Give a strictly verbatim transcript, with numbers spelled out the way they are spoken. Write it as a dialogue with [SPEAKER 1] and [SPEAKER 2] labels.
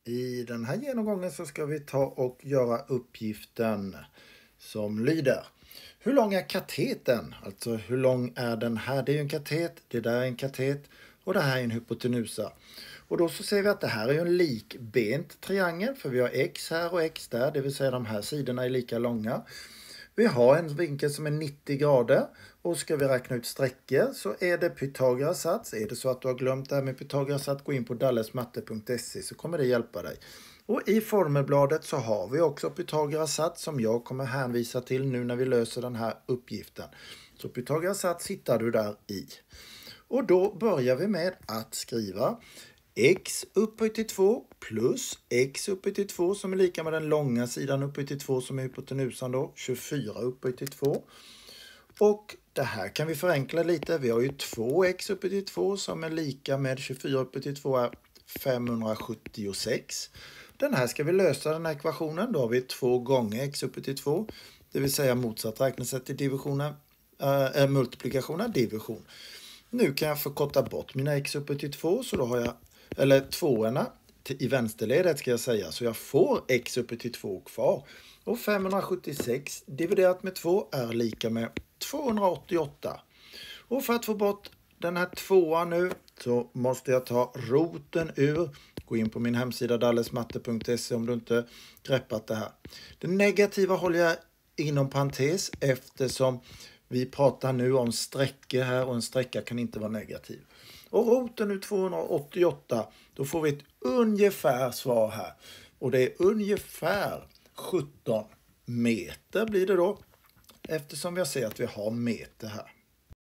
[SPEAKER 1] I den här genomgången så ska vi ta och göra uppgiften som lyder. Hur lång är kateten? Alltså hur lång är den här? Det är ju en katet, det där är en katet och det här är en hypotenusa. Och då så ser vi att det här är ju en likbent triangel, för vi har x här och x där, det vill säga de här sidorna är lika långa. Vi har en vinkel som är nittio grader och ska vi räkna ut sträckor så är det Pythagoras sats. Är det så att du har glömt det här med Pythagoras sats, gå in på dallesmatte punkt se så kommer det hjälpa dig. Och i formelbladet så har vi också Pythagoras sats som jag kommer hänvisa till nu när vi löser den här uppgiften. Så Pythagoras sats hittar du där i. Och då börjar vi med att skriva x upphöjt till två plus x upphöjt till två som är lika med den långa sidan upphöjt till två som är hypotenusan då, tjugofyra upphöjt till två. Och det här kan vi förenkla lite. Vi har ju två x upphöjt till två som är lika med tjugofyra upphöjt till två är femhundrasjuttiosex. Den här ska vi lösa, den här ekvationen. Då har vi två gånger x upphöjt till två. Det vill säga motsatt räknesätt till divisionen, äh, multiplikationen, division. Nu kan jag förkorta bort mina x upphöjt till två så då har jag eller tvåorna i vänsterledet ska jag säga. Så jag får x upphöjt till två kvar. Och femhundrasjuttiosex dividerat med två är lika med tvåhundraåttioåtta. Och för att få bort den här tvåan nu så måste jag ta roten ur. Gå in på min hemsida dallesmatte punkt se om du inte greppat det här. Det negativa håller jag inom parentes eftersom vi pratar nu om sträckor här och en sträcka kan inte vara negativ. Och roten nu tvåhundraåttioåtta, då får vi ett ungefär svar här. Och det är ungefär sjutton meter blir det då. Eftersom vi ser att vi har meter här.